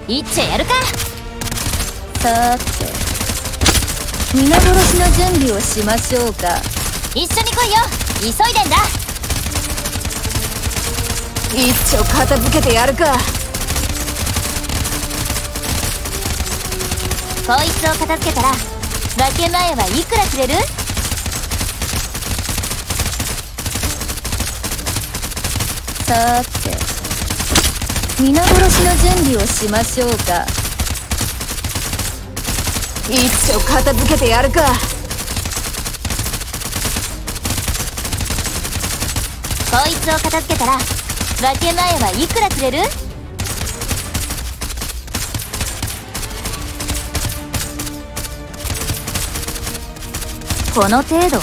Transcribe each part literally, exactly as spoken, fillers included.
いっちゃやるか。 さて皆殺しの準備をしましょうか。 一緒に来いよ、急いでんだ。 一丁片付けてやるか。 こいつを片付けたら分け前はいくらくれる？ さて皆殺しの準備をしましょうか。一丁片付けてやるか。 こいつを片付けたら分け前はいくらくれる？ この程度？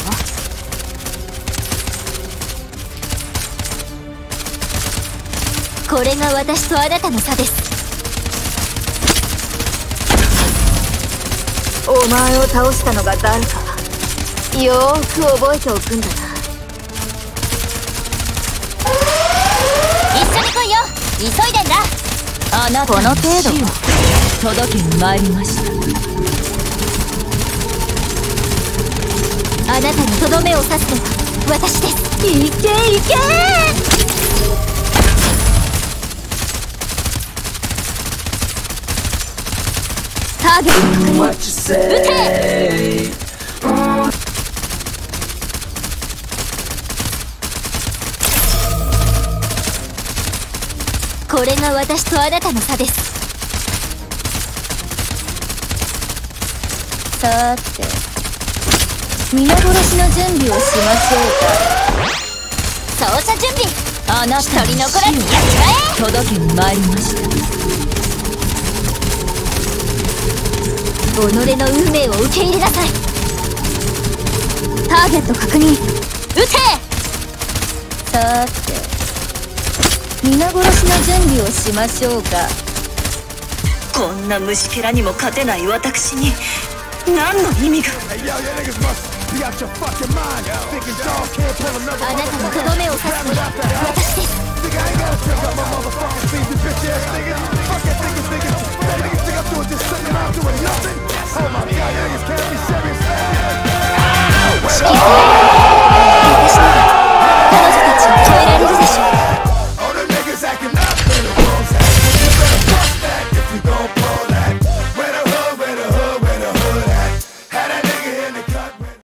これが私とあなたの差です。 お前を倒したのが誰かよーく覚えておくんだな。 一緒に来いよ、急いでんだ。 あなたの程度届けに参りました。 あなたにとどめを刺すのは私です。 いけいけターゲット撃て。 これが私とあなたの差です。 さて皆殺しの準備をしましょうか。走者準備。 あなた一人残らずやっちまえ。 届けに参りました。 己の運命を受け入れなさい。 ターゲット確認。 撃て。 さて皆殺しの準備をしましょうか。 こんな虫けらにも勝てない私に何の意味が。 あなたのとどめを刺すのは